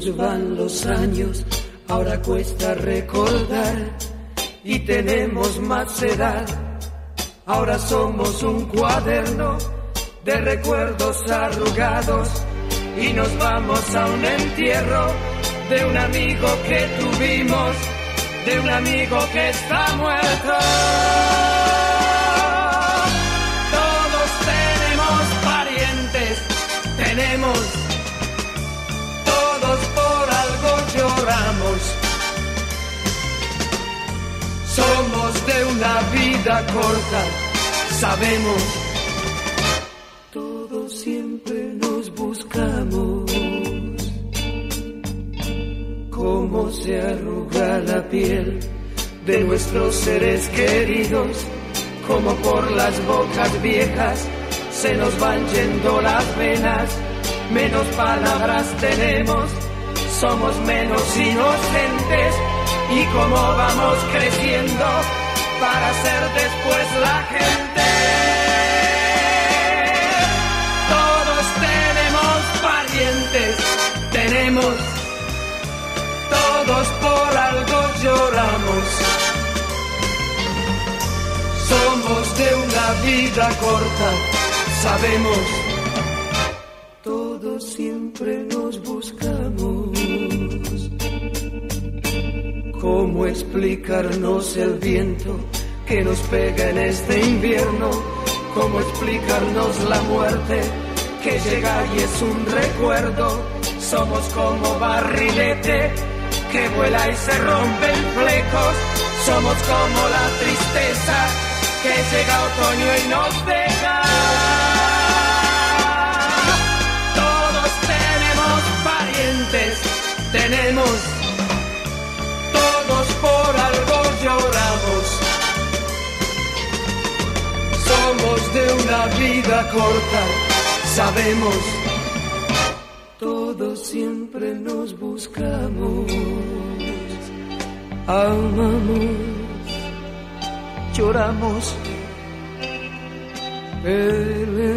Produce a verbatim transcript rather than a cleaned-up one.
nos van los años, ahora cuesta recordar y tenemos más edad. Ahora somos un cuaderno de recuerdos arrugados y nos vamos a un entierro de un amigo que tuvimos, de un amigo que está muerto. Todos tenemos parientes, tenemos, todos por algo lloramos. Somos de una vida corta, sabemos, todos siempre nos buscamos. Cómo se arruga la piel de nuestros seres queridos, como por las bocas viejas se nos van yendo las venas. Menos palabras tenemos, somos menos inocentes, y cómo vamos creciendo para ser después la gente. Todos tenemos parientes, tenemos, todos por algo lloramos. Somos de una vida corta, sabemos, todos siempre nos buscamos. ¿Cómo explicarnos el viento que nos pega en este invierno? ¿Cómo explicarnos la muerte que llega y es un recuerdo? Somos como barrilete que vuela y se rompen flecos. Somos como la tristeza que llega otoño y nos deja. Todos tenemos parientes, tenemos, todos por algo lloramos. Somos de una vida corta, sabemos, todos siempre nos buscamos. Amamos, lloramos, peleamos.